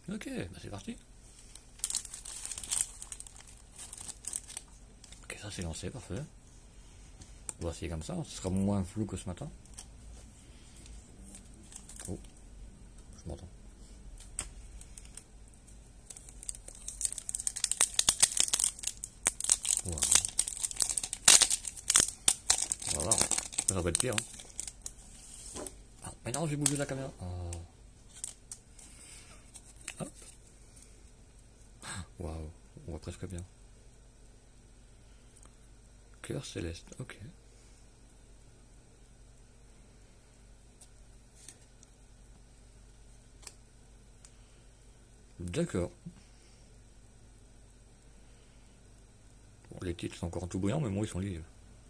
Ok, bah c'est parti. Ok, ça c'est lancé, parfait. On va essayer comme ça, ce sera moins flou que ce matin. Oh, je m'entends. Wow. On va voir, ça va être pire. Hein. Ah, mais non, j'ai bougé la caméra. Hop. Waouh, on voit presque bien. Cœur céleste, ok. D'accord. Bon, les titres sont encore tout brillants, mais moi ils sont lisibles.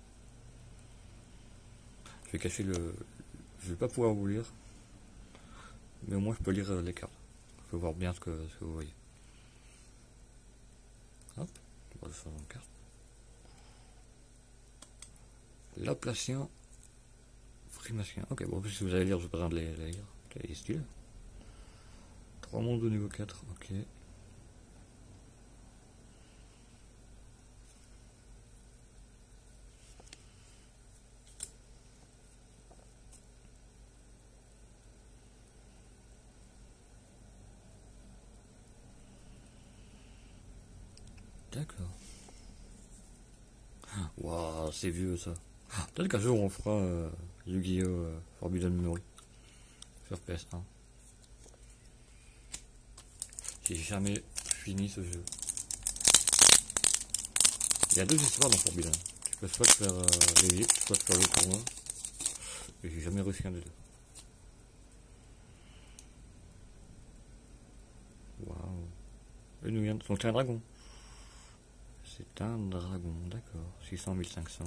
Je vais cacher le... Je vais pas pouvoir vous lire. Mais au moins je peux lire les cartes. Je peux voir bien ce que vous voyez. Hop, on va le faire dans la carte. Laplacien. Frimacien. Ok, bon, si vous allez lire, je vais pas de les lire. C'est style. 3 mondes de niveau 4, ok. D'accord. Waouh, c'est vieux ça. Peut-être qu'un jour on fera Yu-Gi-Oh! Forbidden Memory sur PS1. J'ai jamais fini ce jeu. Il y a deux histoires dans Forbidden. Tu peux soit faire l'Égypte, soit faire le tournoi. Et j'ai jamais réussi un des deux. Waouh. Et nous vient de... Donc c'est un dragon. C'est un dragon, d'accord. 600, 1500.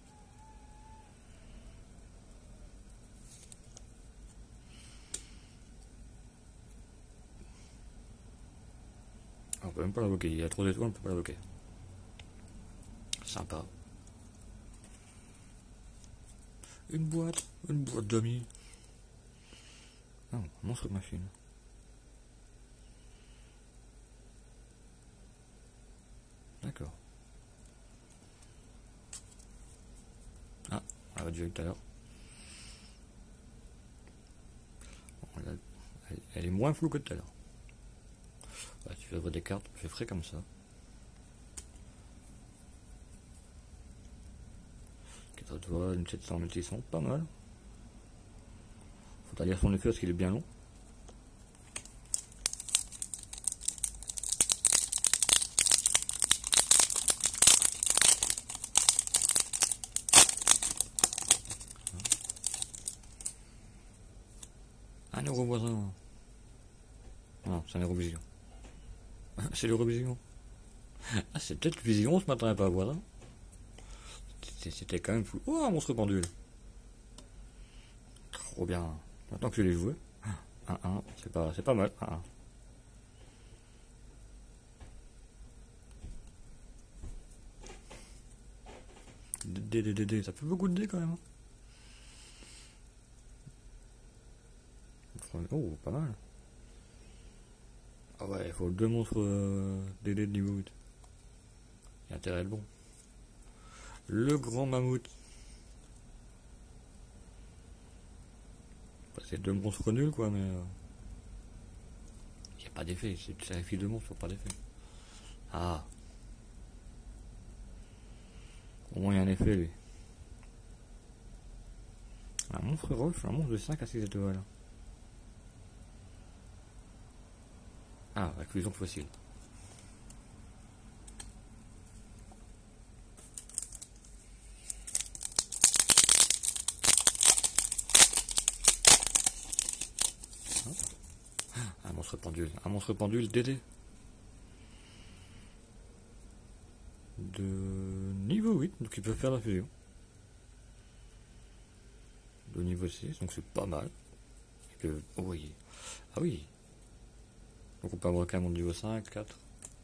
On peut même pas l'invoquer, il y a trop d'étoiles, on peut pas l'invoquer. Sympa. Une boîte d'amis. Ah, monstre de machine. D'accord. Ah, on l'a déjà eu tout à l'heure. Elle est moins floue que tout à l'heure. Bah, tu ouvrir des cartes, je ferai comme ça. 4 étoiles, une 700, 1600, pas mal. Faut lire son effet parce qu'il est bien long. Un euro voisin. Non, c'est un Eurovision. C'est l'Eurovision. Ah, c'est peut-être Vision ce matin et pas voisin. C'était quand même fou. Oh, un monstre pendule. Trop bien. Maintenant que je l'ai joué. 1-1, c'est pas mal. 1-1. D, ça fait beaucoup de dés quand même. Oh, pas mal. Ah ouais, il faut deux monstres DD de niveau 8. Il y a intérêt à être bon. Le grand mammouth. Bah, c'est deux monstres nuls quoi, mais... il n'y a pas d'effet, c'est la fille de monstres, pas d'effet. Ah. Au moins il y a un effet lui. Un monstre roche, un monstre de 5 à 6 étoiles. Ah, inclusion fossile. Un monstre pendule DD. De niveau 8, donc il peut faire la fusion. De niveau 6, donc c'est pas mal. Oh oui. Ah oui. Donc on peut avoir un monde niveau 5, 4.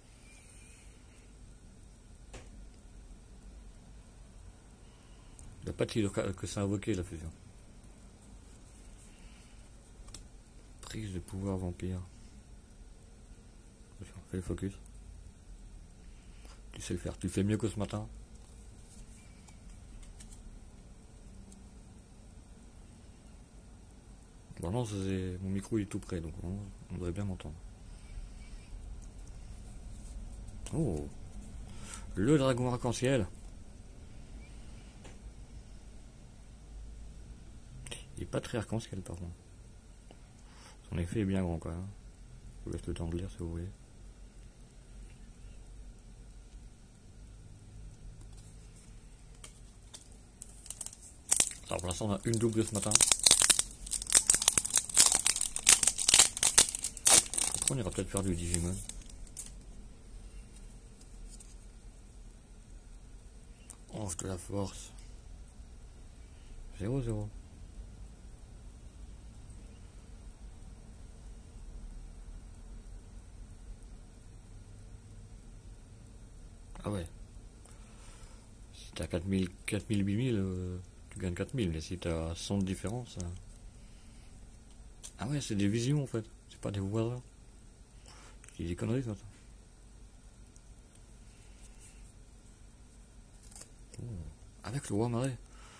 Il n'y a pas de que ça invoqué la fusion. Prise de pouvoir vampire. Fais le focus. Tu sais le faire. Tu le fais mieux que ce matin. Bon, non, mon micro il est tout près, donc on devrait bien m'entendre. Oh, le dragon arc-en-ciel. Il est pas très arc-en-ciel par contre. Son effet est bien grand quand même. Je vous laisse le temps de lire si vous voulez. Alors pour l'instant on a une double ce matin. Après on ira peut-être faire du Digimon. Ange de la force. 0-0. Ah ouais. Si t'as 4000, 8000, tu gagnes 4000, mais si t'as 100 de différence... Ah ouais, c'est des visions en fait, c'est pas des voisins. Je dis des conneries ça. Oh. Avec le roi marée.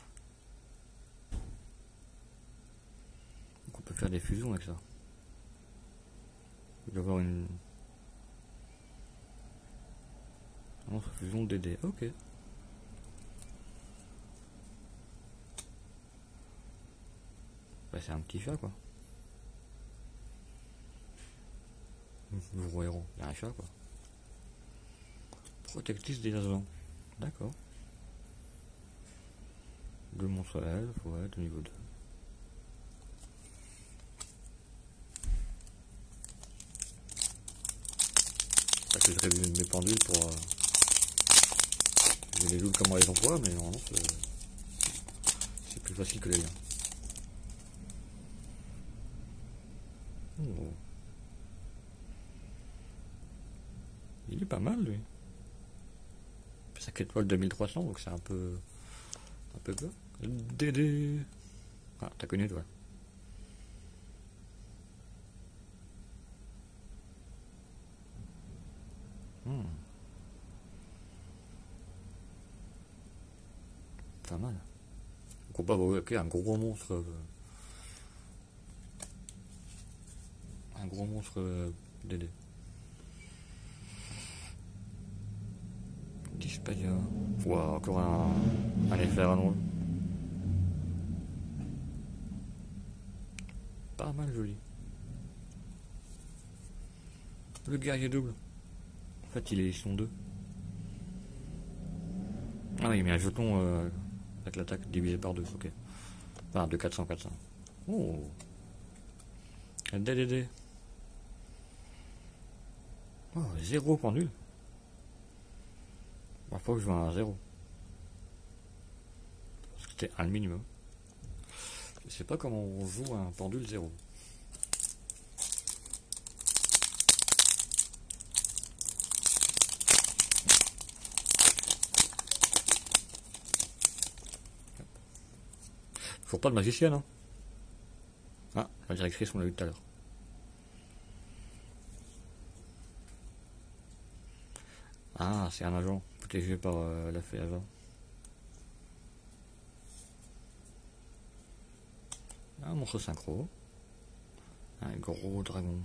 Donc on peut faire des fusions avec ça. Il doit y avoir une... Non, fusion de DD, ok. Bah c'est un petit chat quoi. Vous voyez, il y a un chat quoi. Protectrice des agents. D'accord. Deux monstres elfes, ouais, de niveau 2. Parce que je révise mes pendules pour... J'ai les loups comment les emploie, mais normalement c'est plus facile que les liens. Oh. Il est pas mal lui. C'est 5 étoiles 2300, donc c'est un peu peu. Dédé. Ah, t'as connu toi. Pas mal. Donc on peut ok, un gros monstre. Un gros monstre Dédé. Dispadia. Wow, encore un effet à drôle. Pas mal joli. Le guerrier double. En fait, ils sont deux. Ah oui, mais un jeton avec l'attaque divisé par deux, ok. Enfin, de 400, 400. Oh. DDD. Oh, 0 pendule. Parfois que je vois un 0. Parce que c'était un minimum. Je sais pas comment on joue un pendule 0. Toujours pas de magicienne, hein. Ah, la directrice, on l'a vu tout à l'heure. Ah, c'est un agent protégé par la fée agent. Un monstre synchro. Un gros dragon.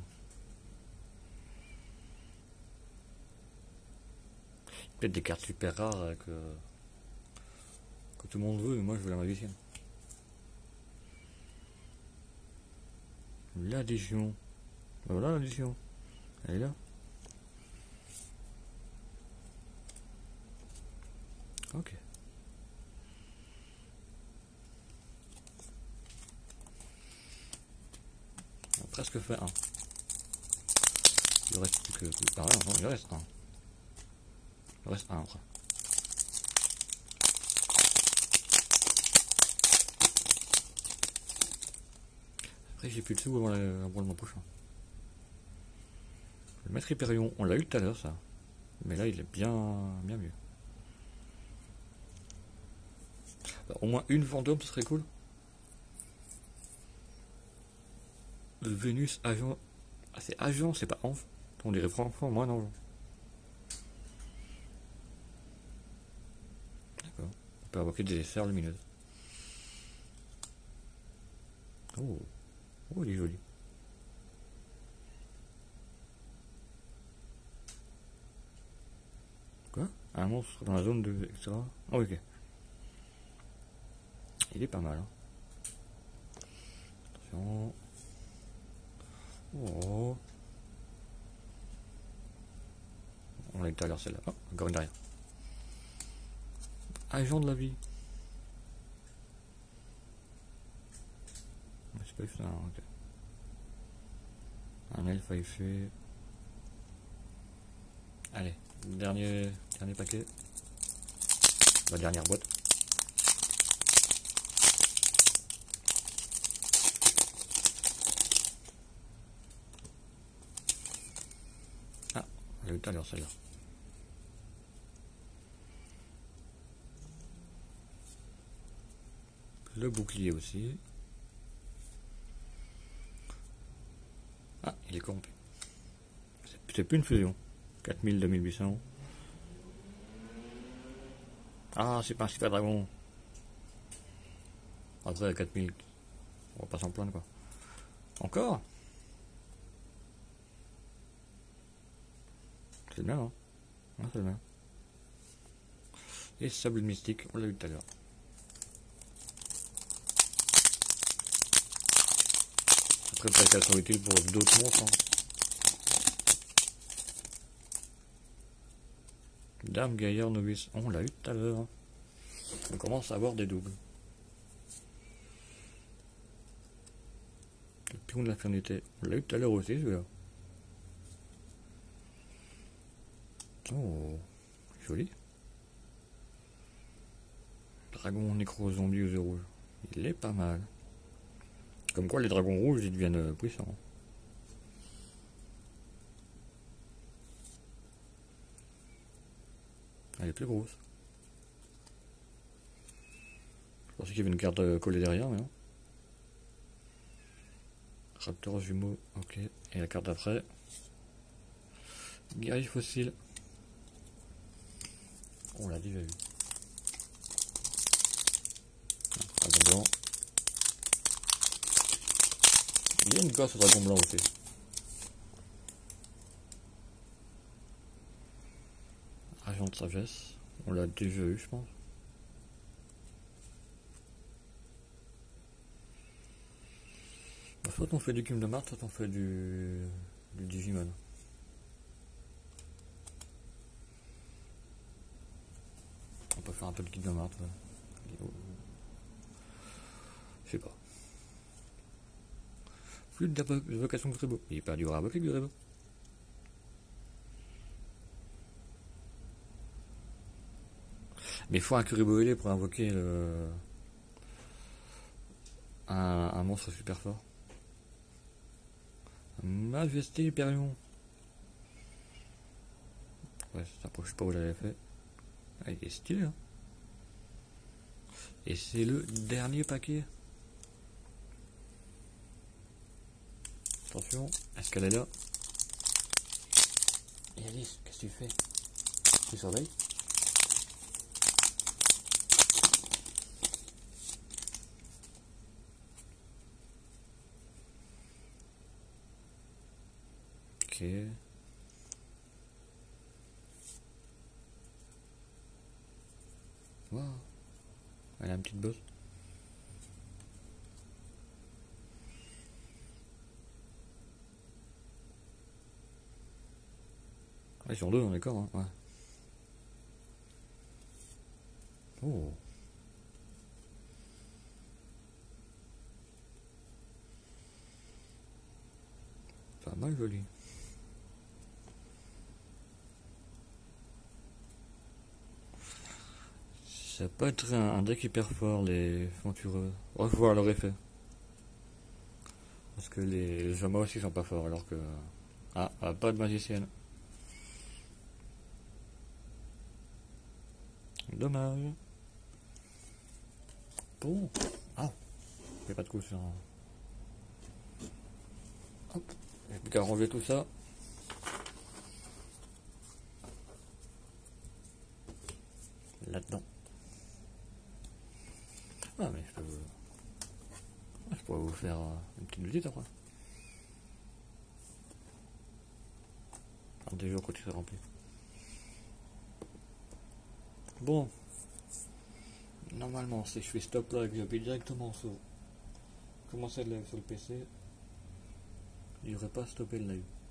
Peut-être des cartes super rares que tout le monde veut, mais moi je veux la magicienne. L'addition. Voilà l'addition. Elle est là. Ok. On a presque fait un. Il reste plus que... Ah ouais, non, il reste un. Il reste un après. Après j'ai plus de sous avant le mois prochain. Le maître Hyperion, on l'a eu tout à l'heure ça. Mais là il est bien mieux. Alors, au moins une fantôme, ce serait cool. Le Vénus agent. Ah, c'est agent, c'est pas ange. On dirait franchement, moi non. D'accord. On peut invoquer des sphères lumineuses. Oh, oh, il est joli. Quoi? Un monstre dans la zone de... etc. Oh, ok. Il est pas mal. Hein. Attention. Oh. On l'a eu tout à l'heure celle-là. Oh, encore une derrière. Agent de la vie. C'est pas ça, ok. Un elfe à effet. Allez, dernier paquet. La dernière boîte. Ah, on l'a eu tout à l'heure celle-là. Le bouclier aussi. Ah, il est corrompu. C'est plus une fusion. 4000, 2800. Ah, c'est pas un super dragon. Après, 4000. On va pas s'en plaindre, quoi. Encore? C'est bien, hein. Ah, c'est bien. Et sable mystique, on l'a vu tout à l'heure. Après, peut-être qu'elles sont utiles pour d'autres monstres. Hein. Dame, gaillard, novice. On l'a eu tout à l'heure. Hein. On commence à avoir des doubles. Le pion de l'infernité. On l'a eu tout à l'heure aussi, celui-là. Oh, joli. Dragon nécro-zombie aux yeux rouges. Il est pas mal. Comme quoi les dragons rouges ils deviennent puissants. Elle est plus grosse. Je pensais qu'il y avait une carte collée derrière, mais non. Raptor jumeau, ok. Et la carte d'après. Guerrier fossile. On l'a déjà vu. Dragon blanc. Il y a une classe au dragon blanc aussi. Agent de sagesse. On l'a déjà eu, je pense. Bah, soit on fait du Kim de Mars, soit on fait du Digimon. On peut faire un peu de Kim de Mars. Ouais. Je sais pas. Flûte d'évocation de Grebo. Il est pas dur à invoquer, Grebo. Mais il faut un Kuribo ailé pour invoquer un monstre super fort. Majesté Hyperion. Ouais, ça approche pas où j'avais fait. Ah, il est stylé, hein. Et c'est le dernier paquet. Attention, est-ce qu'elle est là? Et Alice, qu'est-ce que tu fais? Tu surveilles? Ok. Wow. Elle a une petite bosse. Ils sont deux, on est d'accord, hein. Ouais. Oh. Pas mal joli. Ça peut être un deck hyper fort, les Ventureux. On va voir leur effet. Parce que les Jama aussi sont pas forts, alors que... Ah, pas de magicienne. Dommage. Bon. Ah, il n'y a pas de coup sur... Hop. Il n'y a plus qu'à ranger tout ça. Ah, mais je pourrais vous faire une petite visite après. Alors, des jours quand il sera rempli. Bon. Normalement, si je fais stop là et que j'appuie directement sur commencer le live sur le PC, il n'y aurait pas stoppé le live.